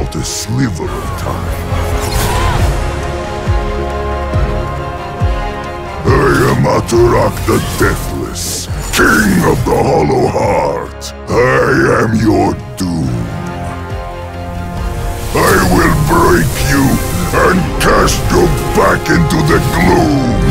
not a sliver of time. I am Atarak the Deathless, King of the Hollow Heart. I am your doom. I will break you and cast you back into the gloom!